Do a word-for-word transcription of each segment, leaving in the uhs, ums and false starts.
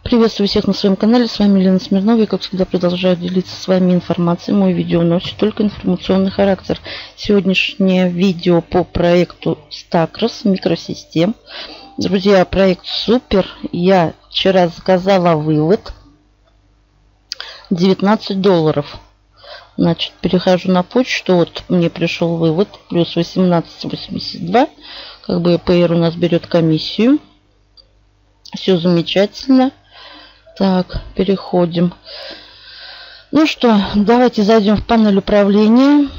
Приветствую всех на своем канале. С вами Елена Смирнова. И, как всегда, продолжаю делиться с вами информацией. Мой видео носит только информационный характер. Сегодняшнее видео по проекту Stacros микросистем. Друзья, проект супер. Я вчера заказала вывод. девятнадцать долларов. Значит, перехожу на почту. Вот мне пришел вывод. Плюс восемнадцать восемьдесят два. Как бы ЭПР у нас берет комиссию. Все замечательно. Так, переходим. Ну что, давайте зайдем в панель управления.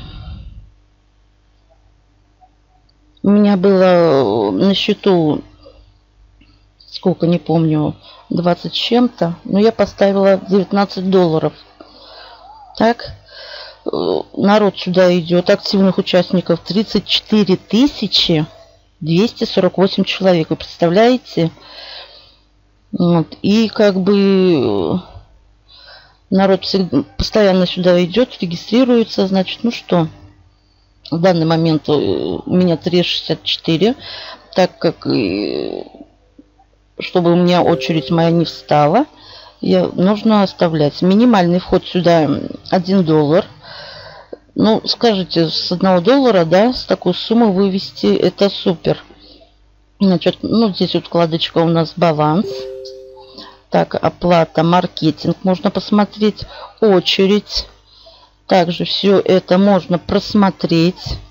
У меня было на счету, сколько, не помню, двадцать с чем-то. Но я поставила девятнадцать долларов. Так, народ сюда идет. Активных участников тридцать четыре тысячи двести сорок восемь человек. Вы представляете? Вот. И как бы народ всегда, постоянно сюда идет, регистрируется. Значит, ну что, в данный момент у меня три шестьдесят четыре, так как чтобы у меня очередь моя не встала, я, нужно оставлять. Минимальный вход сюда один доллар. Ну, скажите, с одного доллара, да, с такой суммы вывести, это супер. Значит, ну, здесь вот вкладочка у нас баланс. Так, оплата, маркетинг. Можно посмотреть, очередь. Также все это можно просмотреть.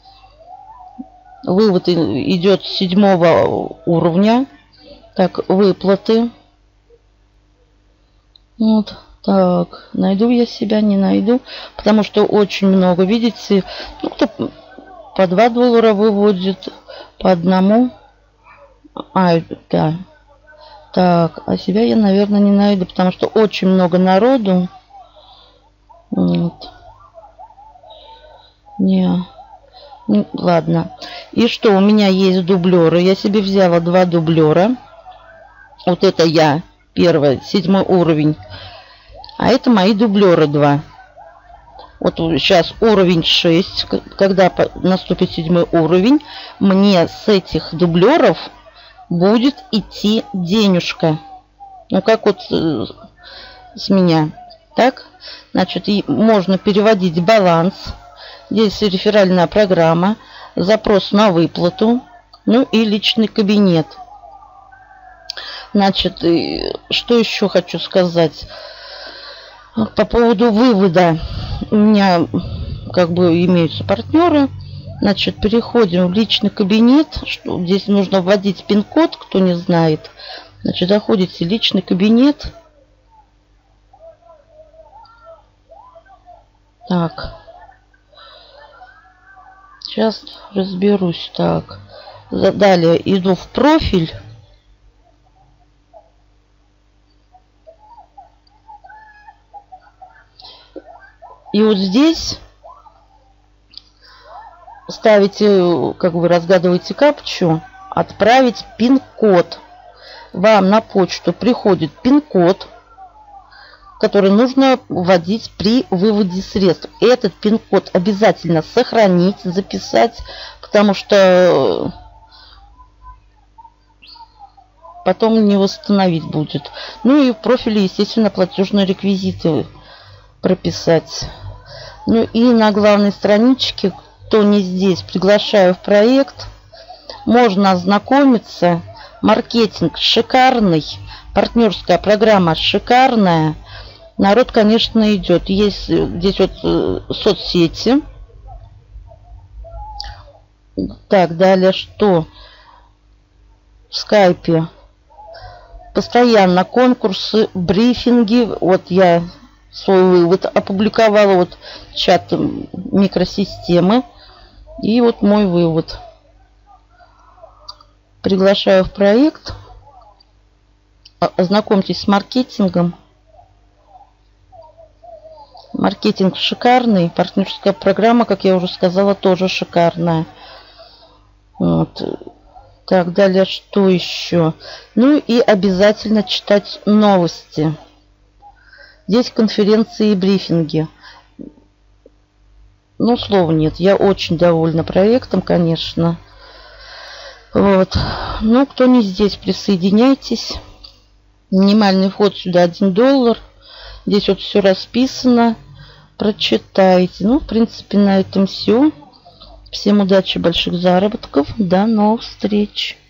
Вывод идет с седьмого уровня. Так, выплаты. Вот. Так, найду я себя, не найду. Потому что очень много, видите, ну, кто по два доллара выводит, по одному. А, да. Так, а себя я, наверное, не найду, потому что очень много народу. Вот. Не. Ну, ладно. И что, у меня есть дублеры. Я себе взяла два дублера. Вот это я, первый, седьмой уровень. А это мои дублеры два. Вот сейчас уровень шесть. Когда наступит седьмой уровень, мне с этих дублеров будет идти денежка. Ну, как вот э, с меня. Так, значит, и можно переводить баланс. Здесь реферальная программа, запрос на выплату, ну и личный кабинет. Значит, и, что еще хочу сказать по поводу вывода. У меня как бы имеются партнеры. Значит, переходим в личный кабинет. Что, здесь нужно вводить пин-код, кто не знает. Значит, заходите в личный кабинет. Так. Сейчас разберусь. Так. Далее иду в профиль. И вот здесь ставите, как вы разгадываете капчу, отправить пин-код. Вам на почту приходит пин-код, который нужно вводить при выводе средств. Этот пин-код обязательно сохранить, записать, потому что потом не восстановить будет. Ну и в профиле, естественно, платежные реквизиты прописать. Ну и на главной страничке, кто не здесь, приглашаю в проект. Можно ознакомиться. Маркетинг шикарный. Партнерская программа шикарная. Народ, конечно, идет. Есть здесь вот э, соцсети. Так, далее что? В скайпе. Постоянно конкурсы, брифинги. Вот я свой вывод опубликовала. Вот чат микросистемы. И вот мой вывод. Приглашаю в проект. Ознакомьтесь с маркетингом. Маркетинг шикарный. Партнерская программа, как я уже сказала, тоже шикарная. Вот. Так, далее что еще? Ну и обязательно читать новости. Здесь конференции и брифинги. Ну, слова нет. Я очень довольна проектом, конечно. Вот. Ну, кто не здесь, присоединяйтесь. Минимальный вход сюда один доллар. Здесь вот все расписано. Прочитайте. Ну, в принципе, на этом все. Всем удачи, больших заработков. До новых встреч.